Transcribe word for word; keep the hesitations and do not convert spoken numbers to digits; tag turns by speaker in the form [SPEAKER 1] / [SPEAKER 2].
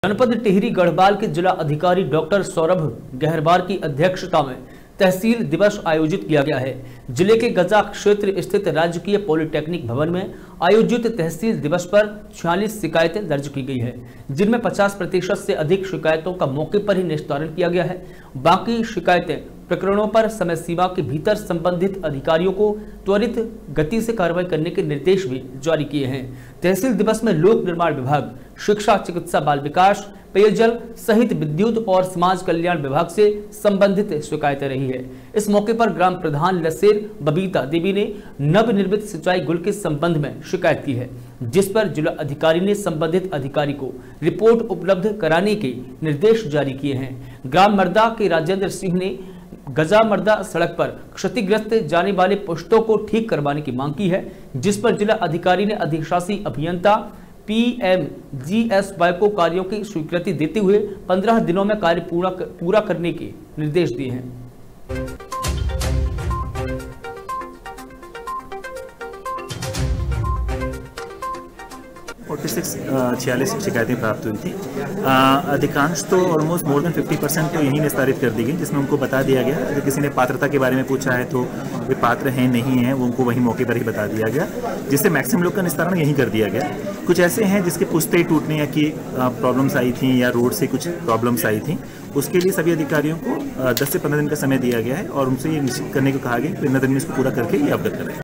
[SPEAKER 1] जनपद टिहरी गढ़वाल के जिला अधिकारी डॉक्टर सौरभ गहरबार की अध्यक्षता में तहसील दिवस आयोजित किया गया है। जिले के गजा क्षेत्र स्थित राजकीय पॉलिटेक्निक भवन में आयोजित तहसील दिवस पर छियालीस शिकायतें दर्ज की गई है, जिनमें पचास प्रतिशत से अधिक शिकायतों का मौके पर ही निस्तारण किया गया है। बाकी शिकायतें प्रकरणों पर समय सीमा के भीतर संबंधित अधिकारियों को त्वरित गति से कार्रवाई करने के निर्देश भी जारी किए हैं। तहसील दिवस में लोक निर्माण विभाग, शिक्षा, चिकित्सा, बाल विकास, पेयजल सहित विद्युत और समाज कल्याण विभाग से संबंधित शिकायतें रही है। इस मौके पर ग्राम प्रधान लसेर बबीता देवी ने नवनिर्मित सिंचाई गुल के संबंध में शिकायत की है, जिस पर जिला अधिकारी ने संबंधित अधिकारी को रिपोर्ट उपलब्ध कराने के निर्देश जारी किए हैं। ग्राम मर्दा के राजेंद्र सिंह ने गजा मर्दा सड़क पर क्षतिग्रस्त जाने वाले पुष्टों को ठीक करवाने की मांग की है, जिस पर जिला अधिकारी ने अधिशासी अभियंता P M G S Y को कार्यों की स्वीकृति देते हुए पंद्रह दिनों में कार्य पूरा पूरा करने के निर्देश दिए हैं।
[SPEAKER 2] छियालीस शिकायतें प्राप्त हुई थी। अधिकांश तो almost more than fifty percent तो यहीं निस्तारित कर दी गई, जिसमें उनको बता दिया गया। अगर किसी ने पात्रता के बारे में पूछा है तो वे पात्र हैं नहीं हैं, वो उनको वहीं मौके पर ही बता दिया गया, जिससे मैक्सिमम लोग का निस्तारण यहीं कर दिया गया। कुछ ऐसे हैं जिसके पुश्ते टूटने या की प्रॉब्लम्स आई थी या रोड से कुछ प्रॉब्लम्स आई थी, उसके लिए सभी अधिकारियों को दस से पंद्रह दिन का समय दिया गया है और उनसे ये निश्चित करने को कहा गया कि पंद्रह दिन में इसको पूरा करके ये अवगत करें।